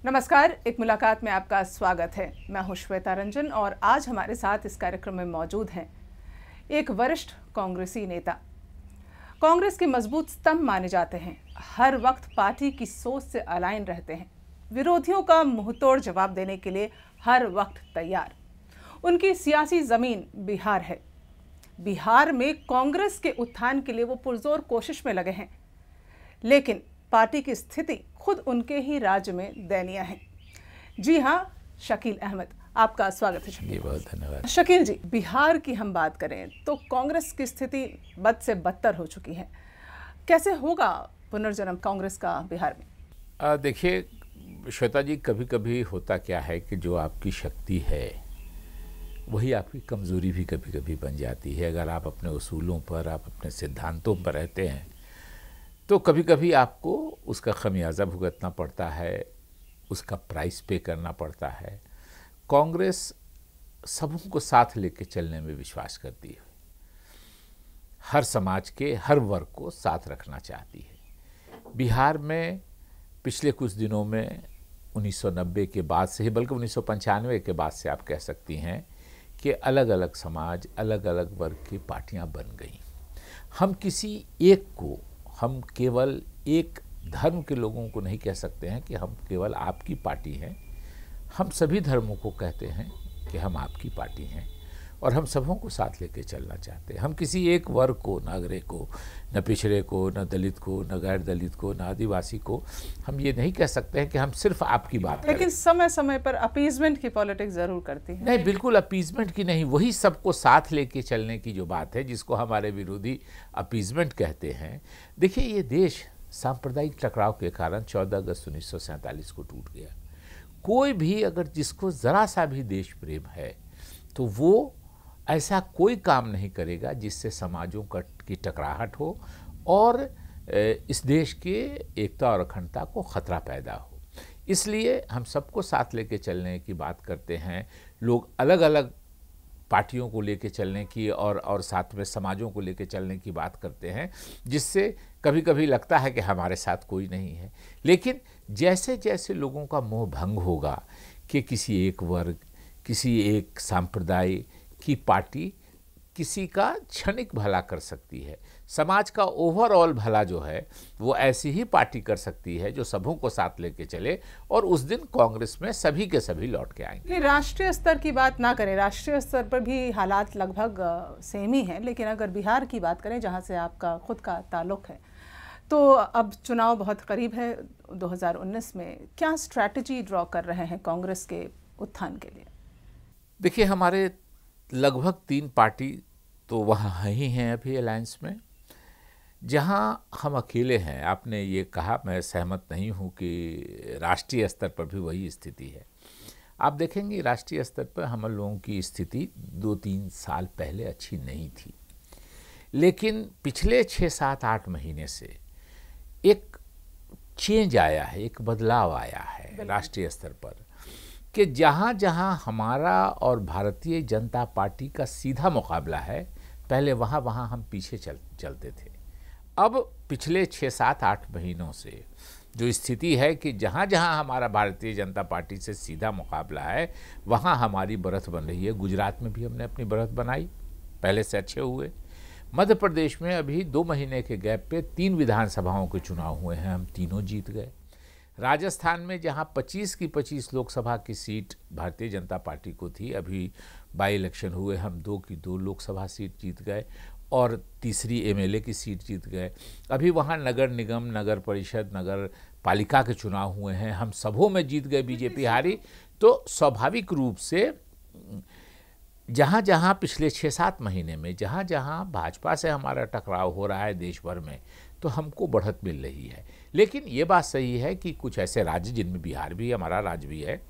नमस्कार, एक मुलाकात में आपका स्वागत है। मैं हूं श्वेता रंजन और आज हमारे साथ इस कार्यक्रम में मौजूद हैं एक वरिष्ठ कांग्रेसी नेता। कांग्रेस के मजबूत स्तंभ माने जाते हैं, हर वक्त पार्टी की सोच से अलाइन रहते हैं, विरोधियों का मुंहतोड़ जवाब देने के लिए हर वक्त तैयार। उनकी सियासी जमीन बिहार है। बिहार में कांग्रेस के उत्थान के लिए वो पुरजोर कोशिश में लगे हैं, लेकिन पार्टी की स्थिति खुद उनके ही राज्य में दयनीय है। जी हाँ, शकील अहमद, आपका स्वागत है। शकील, बहुत धन्यवाद। शकील जी, बिहार की हम बात करें तो कांग्रेस की स्थिति बद से बदतर हो चुकी है। कैसे होगा पुनर्जन्म कांग्रेस का बिहार में? देखिए श्वेता जी, कभी कभी होता क्या है कि जो आपकी शक्ति है वही आपकी कमज़ोरी भी कभी कभी बन जाती है। अगर आप अपने उसूलों पर, आप अपने सिद्धांतों पर रहते हैं तो कभी कभी आपको उसका खमियाजा भुगतना पड़ता है, उसका प्राइस पे करना पड़ता है। कांग्रेस सबों को साथ लेके चलने में विश्वास करती है, हर समाज के हर वर्ग को साथ रखना चाहती है। बिहार में पिछले कुछ दिनों में 1990 के बाद से ही, बल्कि 1995 के बाद से आप कह सकती हैं कि अलग अलग समाज, अलग अलग वर्ग की पार्टियां बन गई। हम किसी एक को, हम केवल एक धर्म के लोगों को नहीं कह सकते हैं कि हम केवल आपकी पार्टी हैं। हम सभी धर्मों को कहते हैं कि हम आपकी पार्टी हैं और हम सबों को साथ लेके चलना चाहते हैं। हम किसी एक वर्ग को, न अग्रे को, न पिछड़े को, न दलित को, न गैर दलित को, न आदिवासी को हम ये नहीं कह सकते हैं कि हम सिर्फ आपकी बात करें। लेकिन समय समय पर अपीजमेंट की पॉलिटिक्स जरूर करती है। नहीं, बिल्कुल अपीजमेंट की नहीं, वही सबको साथ लेके चलने की जो बात है, जिसको हमारे विरोधी अपीजमेंट कहते हैं। देखिए, ये देश सांप्रदायिक टकराव के कारण 14 अगस्त 1947 को टूट गया। कोई भी अगर जिसको ज़रा सा भी देश प्रेम है तो वो ऐसा कोई काम नहीं करेगा जिससे समाजों की टकराहट हो और इस देश के एकता और अखंडता को खतरा पैदा हो। इसलिए हम सबको साथ लेके चलने की बात करते हैं। लोग अलग अलग पार्टियों को लेके चलने की और साथ में समाजों को लेके चलने की बात करते हैं, जिससे कभी कभी लगता है कि हमारे साथ कोई नहीं है। लेकिन जैसे जैसे लोगों का मोह भंग होगा कि किसी एक वर्ग, किसी एक संप्रदाय की पार्टी किसी का क्षणिक भला कर सकती है, समाज का ओवरऑल भला जो है वो ऐसी ही पार्टी कर सकती है जो सबों को साथ लेके चले, और उस दिन कांग्रेस में सभी के सभी लौट के आएंगे। राष्ट्रीय स्तर की बात ना करें, राष्ट्रीय स्तर पर भी हालात लगभग सेम ही हैं, लेकिन अगर बिहार की बात करें जहां से आपका खुद का ताल्लुक है, तो अब चुनाव बहुत करीब है 2019 में। क्या स्ट्रैटेजी ड्रॉ कर रहे हैं कांग्रेस के उत्थान के लिए? देखिए, हमारे लगभग 3 पार्टी तो वहाँ ही हैं अभी अलायंस में। जहाँ हम अकेले हैं, आपने ये कहा, मैं सहमत नहीं हूँ कि राष्ट्रीय स्तर पर भी वही स्थिति है। आप देखेंगे राष्ट्रीय स्तर पर हम लोगों की स्थिति 2-3 साल पहले अच्छी नहीं थी, लेकिन पिछले 6, 7, 8 महीने से एक चेंज आया है, एक बदलाव आया है राष्ट्रीय स्तर पर, कि जहाँ जहाँ हमारा और भारतीय जनता पार्टी का सीधा मुकाबला है, पहले वहाँ वहाँ हम पीछे चलते थे। अब पिछले 6, 7, 8 महीनों से जो स्थिति है कि जहाँ जहाँ हमारा भारतीय जनता पार्टी से सीधा मुकाबला है, वहाँ हमारी बढ़त बन रही है। गुजरात में भी हमने अपनी बढ़त बनाई, पहले से अच्छे हुए। मध्य प्रदेश में अभी 2 महीने के गैप पे 3 विधानसभाओं के चुनाव हुए हैं, हम तीनों जीत गए। राजस्थान में जहां 25 की 25 लोकसभा की सीट भारतीय जनता पार्टी को थी, अभी बाई इलेक्शन हुए, हम 2 की 2 लोकसभा सीट जीत गए और तीसरी एमएलए की सीट जीत गए। अभी वहां नगर निगम, नगर परिषद, नगर पालिका के चुनाव हुए हैं, हम सबों में जीत गए, बीजेपी हारी। तो स्वाभाविक रूप से जहाँ जहाँ पिछले 6-7 महीने में जहाँ जहाँ भाजपा से हमारा टकराव हो रहा है देश भर में, तो हमको बढ़त मिल रही है। लेकिन ये बात सही है कि कुछ ऐसे राज्य, जिनमें बिहार भी हमारा राज्य भी है,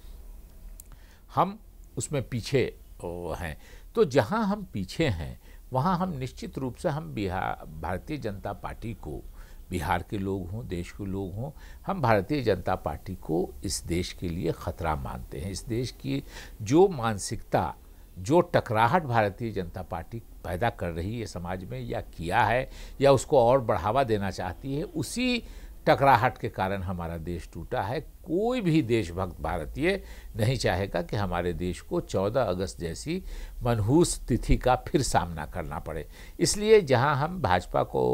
हम उसमें पीछे हैं। तो जहाँ हम पीछे हैं वहाँ हम निश्चित रूप से हम भारतीय जनता पार्टी को, बिहार के लोग हों, देश के लोग हों, हम भारतीय जनता पार्टी को इस देश के लिए ख़तरा मानते हैं। इस देश की जो मानसिकता, जो टकराहट भारतीय जनता पार्टी पैदा कर रही है समाज में, या किया है, या उसको और बढ़ावा देना चाहती है, उसी टकराहट के कारण हमारा देश टूटा है। कोई भी देशभक्त भारतीय नहीं चाहेगा कि हमारे देश को 14 अगस्त जैसी मनहूस तिथि का फिर सामना करना पड़े। इसलिए जहां हम भाजपा को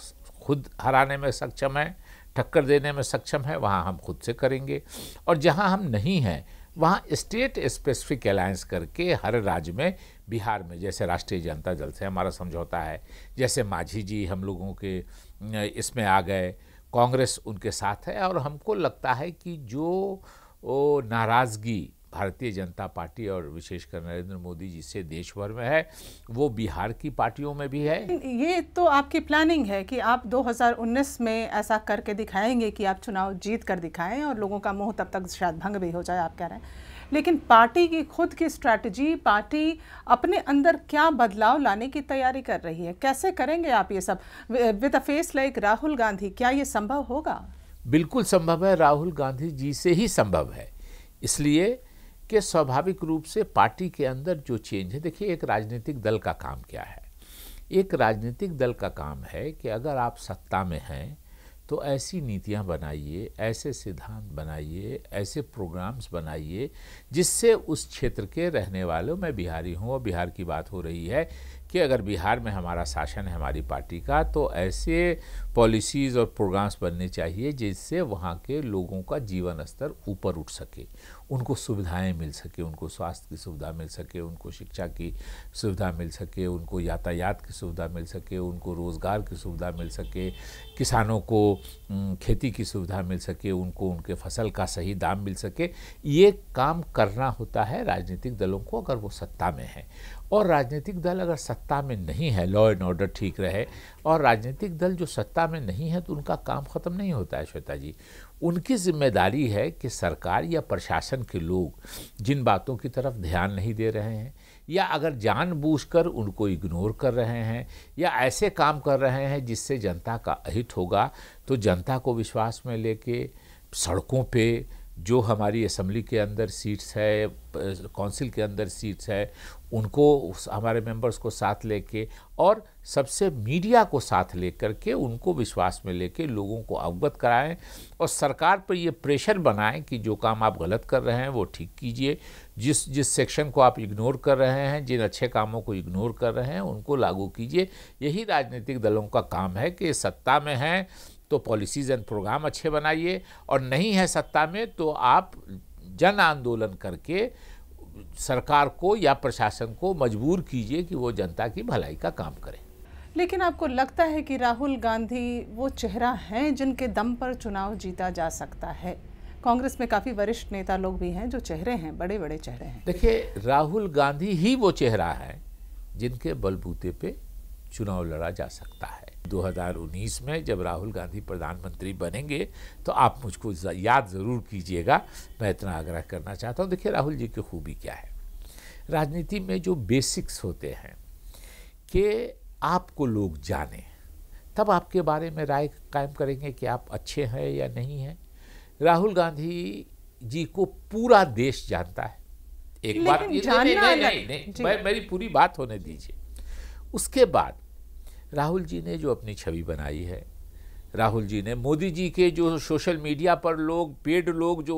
खुद हराने में सक्षम हैं, टक्कर देने में सक्षम है, वहाँ हम खुद से करेंगे। और जहाँ हम नहीं हैं वहाँ स्टेट स्पेसिफिक अलायंस करके हर राज्य में, बिहार में जैसे राष्ट्रीय जनता दल से हमारा समझौता है, जैसे मांझी जी हम लोगों के इसमें आ गए, कांग्रेस उनके साथ है। और हमको लगता है कि जो नाराज़गी भारतीय जनता पार्टी और विशेषकर नरेंद्र मोदी जी से देश भर में है, वो बिहार की पार्टियों में भी है। ये तो आपकी प्लानिंग है कि आप 2019 में ऐसा करके दिखाएंगे कि आप चुनाव जीत कर दिखाएं और लोगों का मोह तब तक शायद भंग भी हो जाए, आप कह रहे हैं। लेकिन पार्टी की खुद की स्ट्रैटेजी, पार्टी अपने अंदर क्या बदलाव लाने की तैयारी कर रही है, कैसे करेंगे आप ये सब with a face like Rahul Gandhi? क्या ये संभव होगा? बिल्कुल संभव है, राहुल गांधी जी से ही संभव है। इसलिए कि स्वाभाविक रूप से पार्टी के अंदर जो चेंज है, देखिए एक राजनीतिक दल का काम क्या है। एक राजनीतिक दल का काम है कि अगर आप सत्ता में हैं तो ऐसी नीतियां बनाइए, ऐसे सिद्धांत बनाइए, ऐसे प्रोग्राम्स बनाइए जिससे उस क्षेत्र के रहने वालों, मैं बिहारी हूँ और बिहार की बात हो रही है, कि अगर बिहार में हमारा शासन है हमारी पार्टी का, तो ऐसे पॉलिसीज़ और प्रोग्राम्स बनने चाहिए जिससे वहाँ के लोगों का जीवन स्तर ऊपर उठ सके, उनको सुविधाएं मिल सके, उनको स्वास्थ्य की सुविधा मिल सके, उनको शिक्षा की सुविधा मिल सके, उनको यातायात की सुविधा मिल सके, उनको रोज़गार की सुविधा मिल सके, किसानों को खेती की सुविधा मिल सके, उनको उनके फसल का सही दाम मिल सके। ये काम करना होता है राजनीतिक दलों को अगर वो सत्ता में है। और राजनीतिक दल अगर सत्ता में नहीं है, लॉ एंड ऑर्डर ठीक रहे, और राजनीतिक दल जो सत्ता में नहीं है तो उनका काम ख़त्म नहीं होता है श्वेता जी। उनकी जिम्मेदारी है कि सरकार या प्रशासन के लोग जिन बातों की तरफ ध्यान नहीं दे रहे हैं, या अगर जानबूझकर उनको इग्नोर कर रहे हैं, या ऐसे काम कर रहे हैं जिससे जनता का अहित होगा, तो जनता को विश्वास में लेके सड़कों पे जो हमारी असेंबली के अंदर सीट्स है, काउंसिल के अंदर सीट्स है, उनको हमारे मेंबर्स को साथ लेके, और सबसे मीडिया को साथ लेकर के उनको विश्वास में लेके लोगों को अवगत कराएं और सरकार पर ये प्रेशर बनाएं कि जो काम आप गलत कर रहे हैं वो ठीक कीजिए, जिस सेक्शन को आप इग्नोर कर रहे हैं, जिन अच्छे कामों को इग्नोर कर रहे हैं उनको लागू कीजिए। यही राजनीतिक दलों का काम है कि सत्ता में हैं तो पॉलिसीज़ एंड प्रोग्राम अच्छे बनाइए, और नहीं है सत्ता में तो आप जन आंदोलन करके सरकार को या प्रशासन को मजबूर कीजिए कि वो जनता की भलाई का काम करे। लेकिन आपको लगता है कि राहुल गांधी वो चेहरा हैं जिनके दम पर चुनाव जीता जा सकता है? कांग्रेस में काफ़ी वरिष्ठ नेता लोग भी हैं जो चेहरे हैं, बड़े बड़े चेहरे हैं। देखिए, राहुल गांधी ही वो चेहरा है जिनके बलबूते पे चुनाव लड़ा जा सकता है। 2019 में जब राहुल गांधी प्रधानमंत्री बनेंगे तो आप मुझको याद ज़रूर कीजिएगा, मैं इतना आग्रह करना चाहता हूँ। देखिए, राहुल जी की खूबी क्या है, राजनीति में जो बेसिक्स होते हैं कि आपको लोग जाने, तब आपके बारे में राय कायम करेंगे कि आप अच्छे हैं या नहीं हैं। राहुल गांधी जी को पूरा देश जानता है। एक बात, नहीं, मेरी पूरी बात होने दीजिए। उसके बाद राहुल जी ने जो अपनी छवि बनाई है, राहुल जी ने मोदी जी के जो सोशल मीडिया पर लोग, पेड लोग जो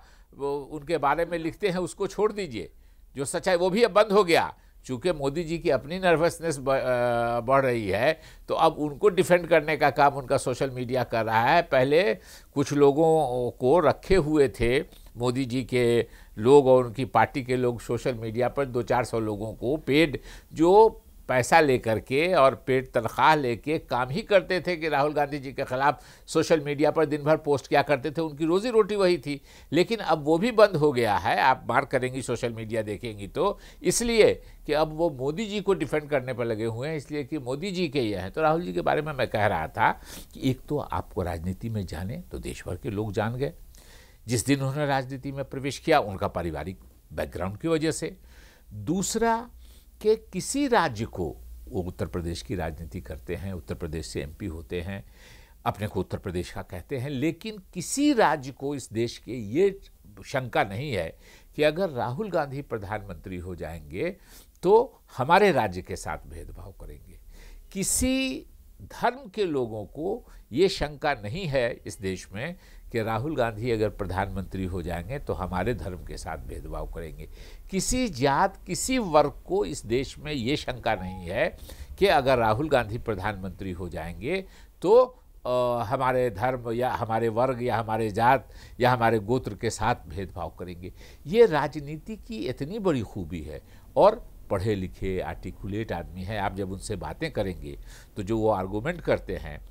उनके बारे में लिखते हैं उसको छोड़ दीजिए, जो सच्चाई वो भी अब बंद हो गया। चूँकि मोदी जी की अपनी नर्वसनेस बढ़ रही है तो अब उनको डिफेंड करने का काम उनका सोशल मीडिया कर रहा है। पहले कुछ लोगों को रखे हुए थे मोदी जी के लोग और उनकी पार्टी के लोग सोशल मीडिया पर 200-400 लोगों को पेड, जो पैसा लेकर के और पेड तनख्वाह लेके काम ही करते थे कि राहुल गांधी जी के खिलाफ सोशल मीडिया पर दिन भर पोस्ट किया करते थे, उनकी रोजी रोटी वही थी। लेकिन अब वो भी बंद हो गया है, आप मार करेंगी सोशल मीडिया देखेंगी तो, इसलिए कि अब वो मोदी जी को डिफेंड करने पर लगे हुए हैं, इसलिए कि मोदी जी के ये हैं। तो राहुल जी के बारे में मैं कह रहा था कि एक तो आपको राजनीति में जाने तो देश भर के लोग जान गए। जिस दिन उन्होंने राजनीति में प्रवेश किया उनका पारिवारिक बैकग्राउंड की वजह से। दूसरा कि किसी राज्य को, वो उत्तर प्रदेश की राजनीति करते हैं, उत्तर प्रदेश से एमपी होते हैं, अपने को उत्तर प्रदेश का कहते हैं, लेकिन किसी राज्य को इस देश के ये शंका नहीं है कि अगर राहुल गांधी प्रधानमंत्री हो जाएंगे तो हमारे राज्य के साथ भेदभाव करेंगे। किसी धर्म के लोगों को ये शंका नहीं है इस देश में कि राहुल गांधी अगर प्रधानमंत्री हो जाएंगे तो हमारे धर्म के साथ भेदभाव करेंगे। किसी जात किसी वर्ग को इस देश में ये शंका नहीं है कि अगर राहुल गांधी प्रधानमंत्री हो जाएंगे तो हमारे धर्म या हमारे वर्ग या हमारे जात या हमारे गोत्र के साथ भेदभाव करेंगे। ये राजनीति की इतनी बड़ी खूबी है। और पढ़े लिखे आर्टिकुलेट आदमी हैं, आप जब उनसे बातें करेंगे तो जो वो आर्गूमेंट करते हैं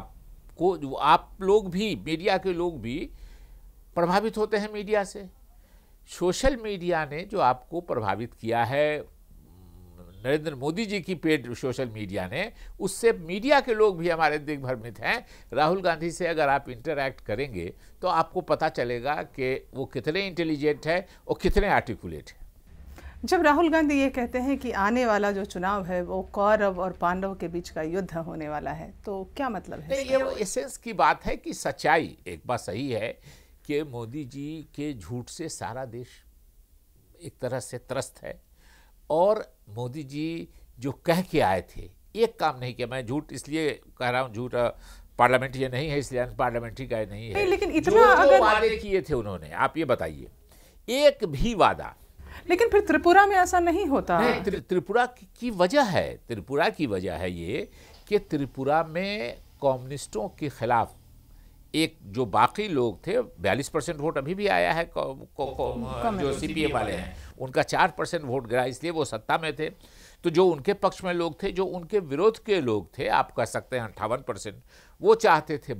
आप लोग भी, मीडिया के लोग भी प्रभावित होते हैं मीडिया से। सोशल मीडिया ने जो आपको प्रभावित किया है, नरेंद्र मोदी जी की पेड सोशल मीडिया ने, उससे मीडिया के लोग भी हमारे दिग्भ्रमित हैं। राहुल गांधी से अगर आप इंटरैक्ट करेंगे तो आपको पता चलेगा कि वो कितने इंटेलिजेंट है और कितने आर्टिकुलेट है। जब राहुल गांधी ये कहते हैं कि आने वाला जो चुनाव है वो कौरव और पांडव के बीच का युद्ध होने वाला है, तो क्या मतलब है? ये एसेंस की बात है कि सच्चाई एक बात सही है कि मोदी जी के झूठ से सारा देश एक तरह से त्रस्त है। और मोदी जी जो कह के आए थे, एक काम नहीं किया। मैं झूठ इसलिए कह रहा हूँ, झूठ पार्लियामेंट्री नहीं है इसलिए अनपार्लियामेंट्री का नहीं है। लेकिन इतना जो वादे किए थे उन्होंने, आप ये बताइए, एक भी वादा। लेकिन फिर त्रिपुरा में ऐसा नहीं होता। नहीं, त्रिपुरा की वजह है, त्रिपुरा की वजह है ये कि त्रिपुरा में कम्युनिस्टों के खिलाफ एक जो बाकी लोग थे, 42% वोट अभी भी आया है जो सीपीएम वाले हैं, उनका 4% वोट गिरा, इसलिए वो सत्ता में थे। तो जो उनके पक्ष में लोग थे, जो उनके विरोध के लोग थे, आप कह सकते हैं 58%, वो चाहते थे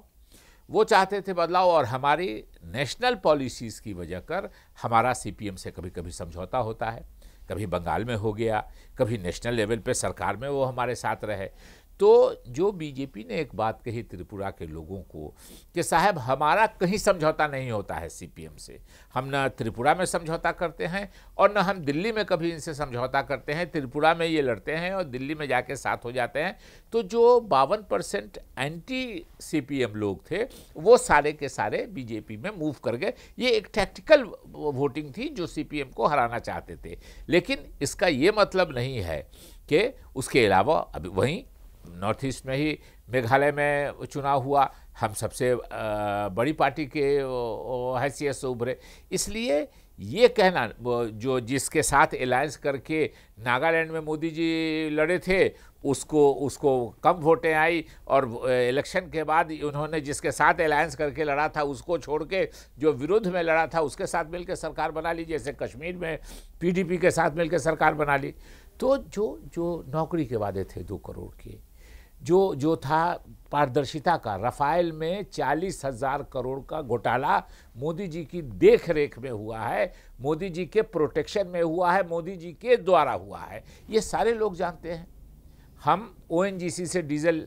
बदलाव। और हमारी नेशनल पॉलिसीज़ की वजह कर हमारा सीपीएम से कभी कभी समझौता होता है, कभी बंगाल में हो गया, कभी नेशनल लेवल पे सरकार में वो हमारे साथ रहे। तो जो बीजेपी ने एक बात कही त्रिपुरा के लोगों को कि साहब हमारा कहीं समझौता नहीं होता है सीपीएम से, हम न त्रिपुरा में समझौता करते हैं और न हम दिल्ली में कभी इनसे समझौता करते हैं। त्रिपुरा में ये लड़ते हैं और दिल्ली में जाके साथ हो जाते हैं। तो जो 52% एंटी सीपीएम लोग थे वो सारे के सारे बीजेपी में मूव कर गए। ये एक टैक्टिकल वोटिंग थी जो सीपीएम को हराना चाहते थे। लेकिन इसका ये मतलब नहीं है कि उसके अलावा अभी वहीं नॉर्थ ईस्ट में ही मेघालय में चुनाव हुआ, हम सबसे बड़ी पार्टी के हैसियत से उभरे। इसलिए ये कहना जो जिसके साथ अलायंस करके नागालैंड में मोदी जी लड़े थे उसको कम वोटें आई, और इलेक्शन के बाद उन्होंने जिसके साथ अलायंस करके लड़ा था उसको छोड़ के जो विरोध में लड़ा था उसके साथ मिलकर सरकार बना ली। जैसे कश्मीर में पीडीपी के साथ मिलकर सरकार बना ली। तो जो नौकरी के वादे थे 2 करोड़ के, जो था पारदर्शिता का, रफाल में 40,000 करोड़ का घोटाला मोदी जी की देख रेख में हुआ है, मोदी जी के प्रोटेक्शन में हुआ है, मोदी जी के द्वारा हुआ है, ये सारे लोग जानते हैं। हम ओएनजीसी से डीजल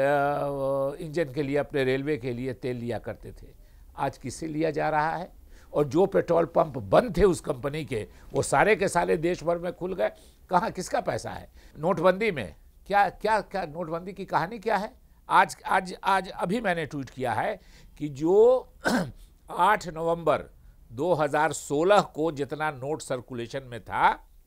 इंजन के लिए, अपने रेलवे के लिए तेल लिया करते थे, आज किससे लिया जा रहा है? और जो पेट्रोल पंप बंद थे उस कंपनी के, वो सारे के सारे देश भर में खुल गए। कहाँ किसका पैसा है? नोटबंदी में क्या नोटबंदी की कहानी क्या है? आज अभी मैंने ट्वीट किया है कि जो 8 नवंबर 2016 को जितना नोट सर्कुलेशन में था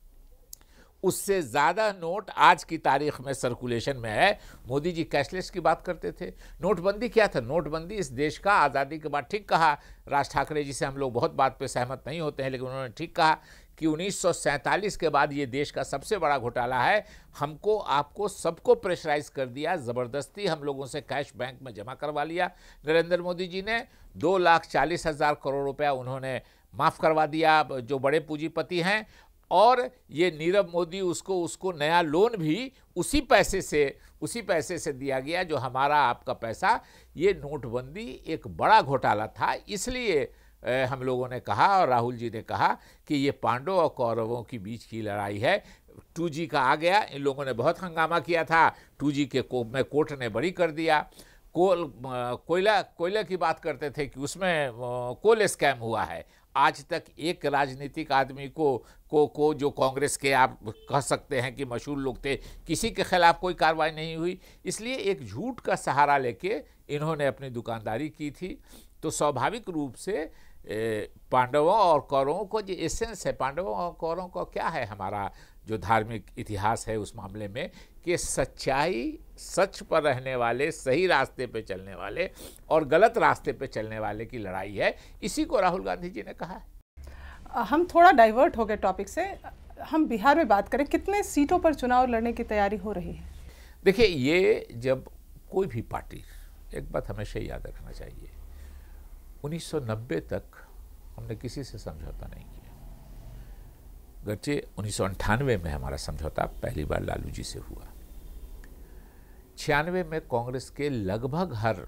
उससे ज़्यादा नोट आज की तारीख में सर्कुलेशन में है। मोदी जी कैशलेस की बात करते थे। नोटबंदी क्या था? नोटबंदी इस देश का आज़ादी के बाद, ठीक कहा राज ठाकरे जी से हम लोग बहुत बात पे सहमत नहीं होते हैं, लेकिन उन्होंने ठीक कहा कि 1947 के बाद ये देश का सबसे बड़ा घोटाला है। हमको आपको सबको प्रेशराइज कर दिया, ज़बरदस्ती हम लोगों से कैश बैंक में जमा करवा लिया। नरेंद्र मोदी जी ने 2,40,000 करोड़ रुपया उन्होंने माफ़ करवा दिया जो बड़े पूंजीपति हैं, और ये नीरव मोदी उसको नया लोन भी उसी पैसे से दिया गया जो हमारा आपका पैसा। ये नोटबंदी एक बड़ा घोटाला था। इसलिए हम लोगों ने कहा और राहुल जी ने कहा कि ये पांडवों और कौरवों के बीच की लड़ाई है। 2G का आ गया, इन लोगों ने बहुत हंगामा किया था, 2G के में कोर्ट ने बरी कर दिया। कोयला की बात करते थे कि उसमें कोल स्कैम हुआ है। आज तक एक राजनीतिक आदमी को जो कांग्रेस के आप कह सकते हैं कि मशहूर लोग थे, किसी के खिलाफ कोई कार्रवाई नहीं हुई। इसलिए एक झूठ का सहारा लेके इन्होंने अपनी दुकानदारी की थी। तो स्वाभाविक रूप से पांडवों और कौरवों को जो एसेंस है, पांडवों और कौरवों का क्या है, हमारा जो धार्मिक इतिहास है उस मामले में, कि सच्चाई सच पर रहने वाले, सही रास्ते पे चलने वाले और गलत रास्ते पे चलने वाले की लड़ाई है। इसी को राहुल गांधी जी ने कहा है। हम थोड़ा डाइवर्ट हो गए टॉपिक से, हम बिहार में बात करें, कितने सीटों पर चुनाव लड़ने की तैयारी हो रही है? देखिए, ये जब कोई भी पार्टी, एक बात हमेशा याद रखना चाहिए, 1990 तक हमने किसी से समझौता नहीं किया। गरचे 1998 में हमारा समझौता पहली बार लालू जी से हुआ। 96 में कांग्रेस के लगभग हर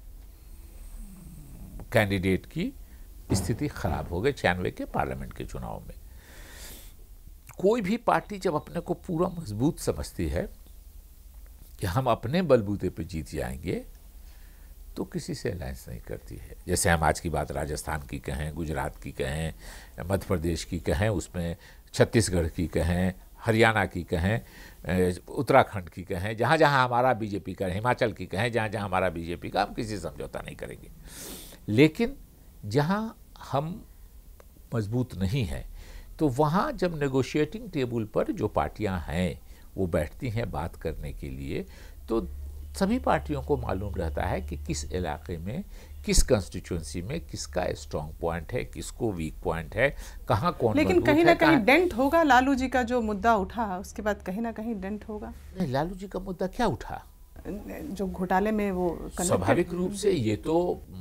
कैंडिडेट की स्थिति खराब हो गई। 96 के पार्लियामेंट के चुनाव में कोई भी पार्टी जब अपने को पूरा मजबूत समझती है कि हम अपने बलबूते पे जीत जाएंगे, तो किसी से अलायंस नहीं करती है। जैसे हम आज की बात राजस्थान की कहें, गुजरात की कहें, मध्य प्रदेश की कहें, उसमें छत्तीसगढ़ की कहें, हरियाणा की कहें, उत्तराखंड की कहें, जहाँ जहाँ हमारा बीजेपी का, हिमाचल की कहें, जहाँ जहाँ हमारा बीजेपी का, हम किसी से समझौता नहीं करेंगे। लेकिन जहाँ हम मजबूत नहीं हैं, तो वहाँ जब नेगोशिएटिंग टेबल पर जो पार्टियाँ हैं वो बैठती हैं बात करने के लिए, तो सभी पार्टियों को मालूम रहता है कि किस इलाके में, किस कंस्टिट्यूएंसी में किसका स्ट्रांग पॉइंट है, किसको वीक पॉइंट है, कहाँ कौन। लेकिन कहीं ना कहीं डेंट होगा। लालू जी का जो मुद्दा उठा, उसके बाद कहीं ना कहीं डेंट होगा। नहीं, लालू जी का मुद्दा क्या उठा? जो घोटाले में वो स्वाभाविक रूप से ये तो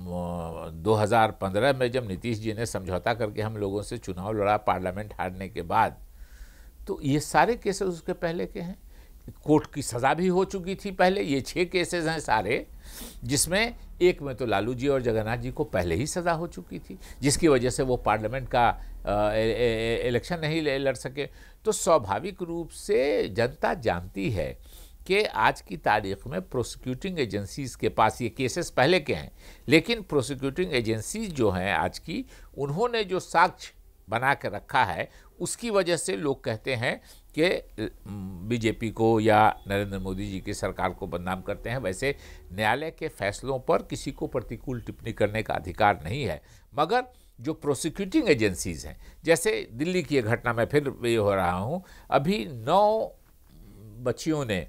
2015 में जब नीतीश जी ने समझौता करके हम लोगों से चुनाव लड़ा पार्लियामेंट हारने के बाद, तो ये सारे केसेस उसके पहले के हैं। कोर्ट की सज़ा भी हो चुकी थी पहले। ये 6 केसेस हैं सारे, जिसमें एक में तो लालू जी और जगन्नाथ जी को पहले ही सज़ा हो चुकी थी, जिसकी वजह से वो पार्लियामेंट का इलेक्शन नहीं लड़ सके। तो स्वाभाविक रूप से जनता जानती है कि आज की तारीख में प्रोसिक्यूटिंग एजेंसीज़ के पास ये केसेस पहले के हैं, लेकिन प्रोसिक्यूटिंग एजेंसीज जो हैं आज की, उन्होंने जो साक्ष्य बना के रखा है, उसकी वजह से लोग कहते हैं कि बीजेपी को या नरेंद्र मोदी जी की सरकार को बदनाम करते हैं। वैसे न्यायालय के फैसलों पर किसी को प्रतिकूल टिप्पणी करने का अधिकार नहीं है, मगर जो प्रोसिक्यूटिंग एजेंसीज हैं, जैसे दिल्ली की घटना में फिर ये हो रहा हूँ, अभी 9 बच्चियों ने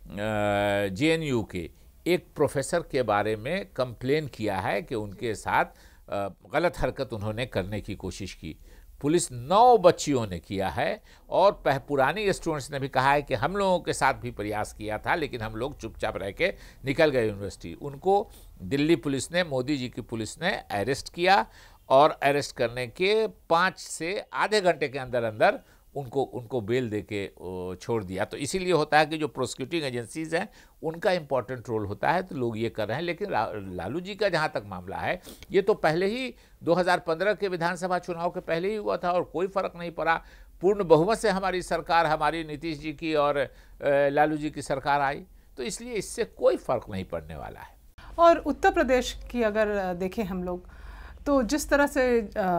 जेएनयू के एक प्रोफेसर के बारे में कंप्लेन किया है कि उनके साथ गलत हरकत उन्होंने करने की कोशिश की। पुलिस 9 बच्चियों ने किया है, और पुरानी स्टूडेंट्स ने भी कहा है कि हम लोगों के साथ भी प्रयास किया था, लेकिन हम लोग चुपचाप रह के निकल गए यूनिवर्सिटी। उनको दिल्ली पुलिस ने, मोदी जी की पुलिस ने अरेस्ट किया, और अरेस्ट करने के 5 से आधे घंटे के अंदर अंदर उनको बेल दे के छोड़ दिया। तो इसीलिए होता है कि जो प्रोसिक्यूटिंग एजेंसीज हैं उनका इम्पॉर्टेंट रोल होता है, तो लोग ये कर रहे हैं। लेकिन लालू जी का जहाँ तक मामला है, ये तो पहले ही 2015 के विधानसभा चुनाव के पहले ही हुआ था और कोई फर्क नहीं पड़ा। पूर्ण बहुमत से हमारी सरकार, हमारी नीतीश जी की और लालू जी की सरकार आई, तो इसलिए इससे कोई फर्क नहीं पड़ने वाला है। और उत्तर प्रदेश की अगर देखें हम लोग, तो जिस तरह से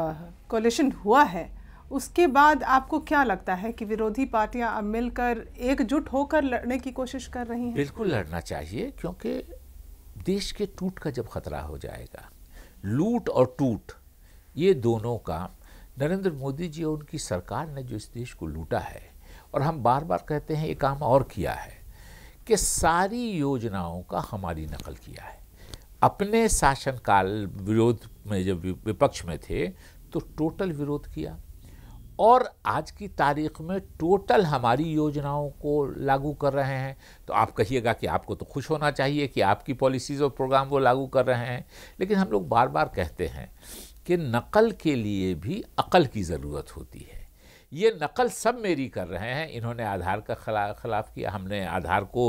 कोलिशन हुआ है, उसके बाद आपको क्या लगता है कि विरोधी पार्टियां अब मिलकर एकजुट होकर लड़ने की कोशिश कर रही हैं? बिल्कुल लड़ना चाहिए, क्योंकि देश के टूट का जब खतरा हो जाएगा, लूट और टूट, ये दोनों का नरेंद्र मोदी जी और उनकी सरकार ने जो इस देश को लूटा है, और हम बार बार कहते हैं ये काम और किया है कि सारी योजनाओं का हमारी नकल किया है। अपने शासनकाल विरोध में जब विपक्ष में थे तो टोटल विरोध किया, और आज की तारीख में टोटल हमारी योजनाओं को लागू कर रहे हैं। तो आप कहिएगा कि आपको तो खुश होना चाहिए कि आपकी पॉलिसीज़ और प्रोग्राम वो लागू कर रहे हैं, लेकिन हम लोग बार बार कहते हैं कि नकल के लिए भी अकल की ज़रूरत होती है। ये नकल सब मेरी कर रहे हैं। इन्होंने आधार का खिलाफ किया, हमने आधार को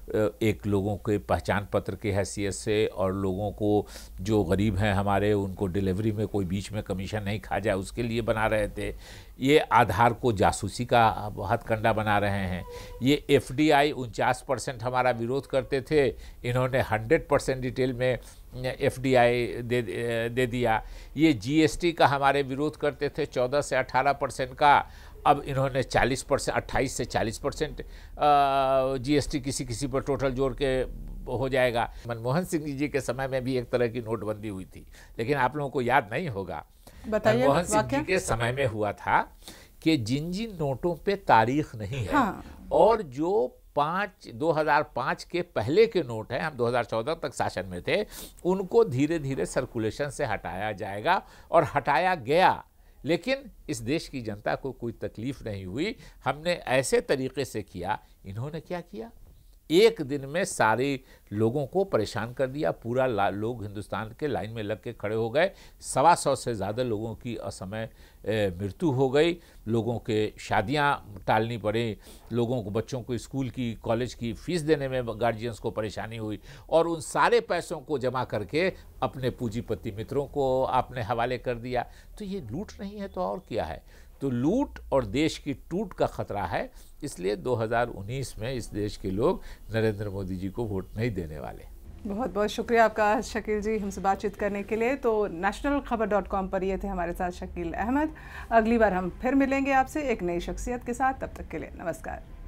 एक लोगों के पहचान पत्र की हैसियत से, और लोगों को जो गरीब हैं हमारे, उनको डिलीवरी में कोई बीच में कमीशन नहीं खा जाए उसके लिए बना रहे थे। ये आधार को जासूसी का हथकंडा बना रहे हैं। ये FDI 49% हमारा विरोध करते थे, इन्होंने 100% डिटेल में FDI दे दिया। ये GST का हमारे विरोध करते थे 14 से 18% का, अब इन्होंने 40%, 28 से 40% GST किसी किसी पर टोटल जोड़ के हो जाएगा। मनमोहन सिंह जी के समय में भी एक तरह की नोटबंदी हुई थी, लेकिन आप लोगों को याद नहीं होगा। मनमोहन सिंह जी के समय में हुआ था कि जिन जिन नोटों पे तारीख नहीं है, हाँ, और जो 2005 के पहले के नोट हैं, हम 2014 तक शासन में थे, उनको धीरे धीरे सर्कुलेशन से हटाया जाएगा और हटाया गया। लेकिन इस देश की जनता को कोई तकलीफ नहीं हुई। हमने ऐसे तरीके से किया। इन्होंने क्या किया, एक दिन में सारे लोगों को परेशान कर दिया। पूरा लोग हिंदुस्तान के लाइन में लग के खड़े हो गए। 125 से ज़्यादा लोगों की असमय मृत्यु हो गई। लोगों के शादियां टालनी पड़ी, लोगों को, बच्चों को स्कूल की, कॉलेज की फीस देने में गार्जियंस को परेशानी हुई, और उन सारे पैसों को जमा करके अपने पूंजीपति मित्रों को आपने हवाले कर दिया। तो ये लूट नहीं है तो और क्या है? तो लूट और देश की टूट का खतरा है। इसलिए 2019 में इस देश के लोग नरेंद्र मोदी जी को वोट नहीं देने वाले। बहुत बहुत शुक्रिया आपका शकील जी हमसे बातचीत करने के लिए। तो nationalkhabar.com पर ये थे हमारे साथ शकील अहमद। अगली बार हम फिर मिलेंगे आपसे एक नई शख्सियत के साथ। तब तक के लिए नमस्कार।